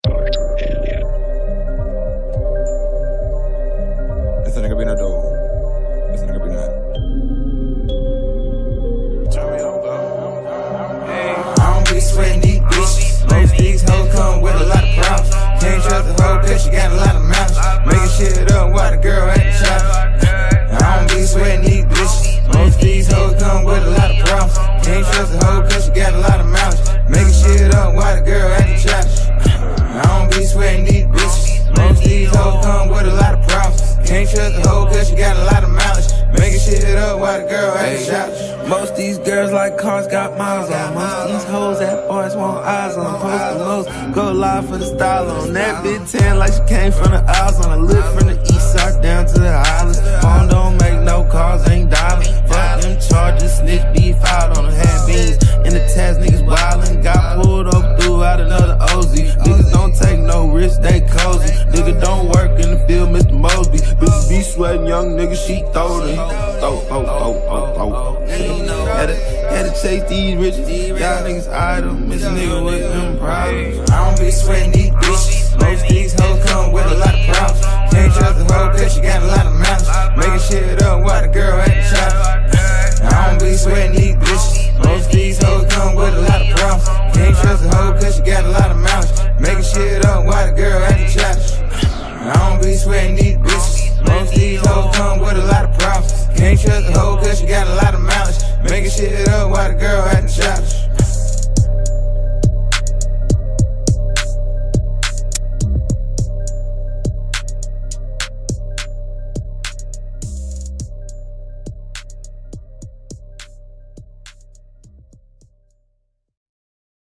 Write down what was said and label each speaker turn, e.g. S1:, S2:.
S1: Ese nigga be not dope. Ese nigga be not.
S2: I don't be sweating these bitches. Most these hoes come with a lot of problems. Can't trust a hoe cause she got a lot of mouths. Making shit up while the girl at the shop. I don't be sweating these bitches. Most these hoes come with a lot of problems. Can't trust a hoe cause she got a lot of mouths. Making shit up while the girl at the shop. I don't be sweating these bitches. Most these hoes come with a lot of problems. Can't trust a hoe cause she got a lot of malice. Making shit up while the girl at the shop.
S3: Most these girls like cars got miles on. Most these hoes that boys want eyes on. Post the most, go live for the style on. That bitch tan like she came from the aisles on. I live from the east side down to the islands. Phone don't make no calls, ain't dialing. Fuck them charges, snitch beef out on them. Had beans in the test, niggas wildin'. Got pulled up throughout another OZ. Niggas don't take no risks, they cozy. Nigga don't work in the field, Mr. Mosby. Bitches be sweating, young niggas, she throw them. Had to chase these riches. Y'all niggas idle, miss a nigga with them problems.
S2: I don't be sweating these bitches. Most these hoes come with a lot of problems. Can't trust a hoe cause she got a lot of malice. Making shit up while the girl at the shop. I don't be sweating these bitches. Most these hoes come with a lot of problems. Can't trust a hoe cause she got a lot of malice. Making shit up while the girl at the shop. I don't be sweating these bitches. Most these hoes come with a lot of problems. Can't trust a hoe cause she got a lot of malice. Making shit up while the girl at the shop.